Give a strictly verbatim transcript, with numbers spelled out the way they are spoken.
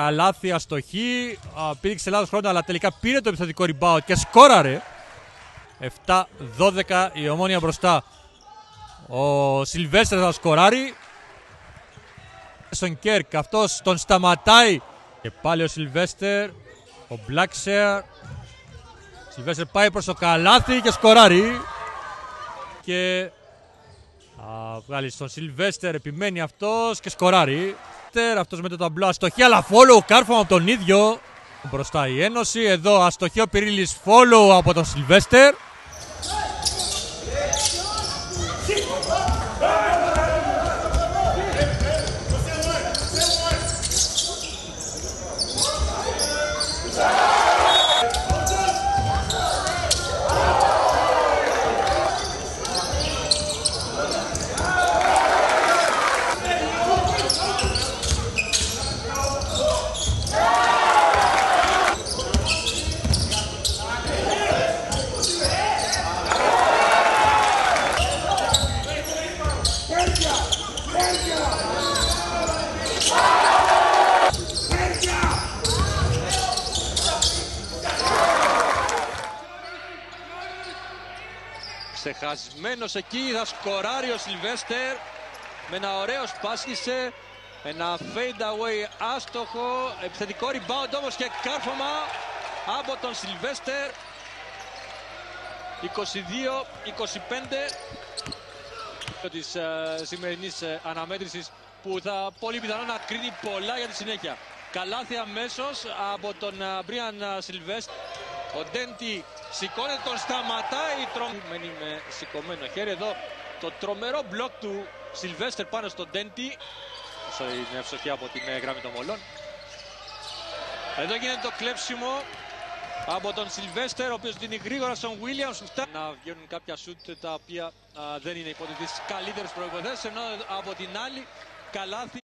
καλάθι, αστοχή. Πήδηξε λάθος χρόνο, αλλά τελικά πήρε το επιθετικό rebound και σκόραρε. επτά δώδεκα η Ομόνοια μπροστά. Ο Σιλβέστερ θα σκοράρει. Στον Κέρκ, αυτός τον σταματάει. Και πάλι ο Σιλβέστερ. Ο Μπλάξερ. Σιλβέστερ πάει προς το καλάθι και σκοράρει. Και θα βγάλει στον Σιλβέστερ, επιμένει αυτός και σκοράρει. Αυτός με το ταμπλό αστοχή, αλλά follow κάρφωμα από τον ίδιο. Μπροστά η Ένωση, εδώ αστοχή ο Πυρίλης, follow από τον Σιλβέστερ. Ξεχασμένος εκεί, θα σκοράρει ο Σιλβέστερ με ένα ωραίο σπάσχισε, ένα fade away άστοχο, επιθετικό rebound όμως και κάρφωμα από τον Σιλβέστερ. είκοσι δύο είκοσι πέντε της uh, σημερινής uh, αναμέτρησης που θα πολύ πιθανό να κρίνει πολλά για τη συνέχεια. Καλάθι αμέσως από τον Μπρίαν uh, Σιλβέστερ. Ο Ντέντι σηκώνεται, τον σταματάει, τρομ... μένει με σηκωμένο χέρι. Εδώ το τρομερό μπλοκ του Σιλβέστερ πάνω στον Ντέντι. Όσο είναι ευστοχή από την γραμμή των μολών. Εδώ γίνεται το κλέψιμο από τον Σιλβέστερ, ο οποίος δίνει γρήγορα στον Βίλιαμς. Να βγαίνουν κάποια σουτ τα οποία α, δεν είναι υπό τις καλύτερες προϋποθέσεις, ενώ από την άλλη καλάθι.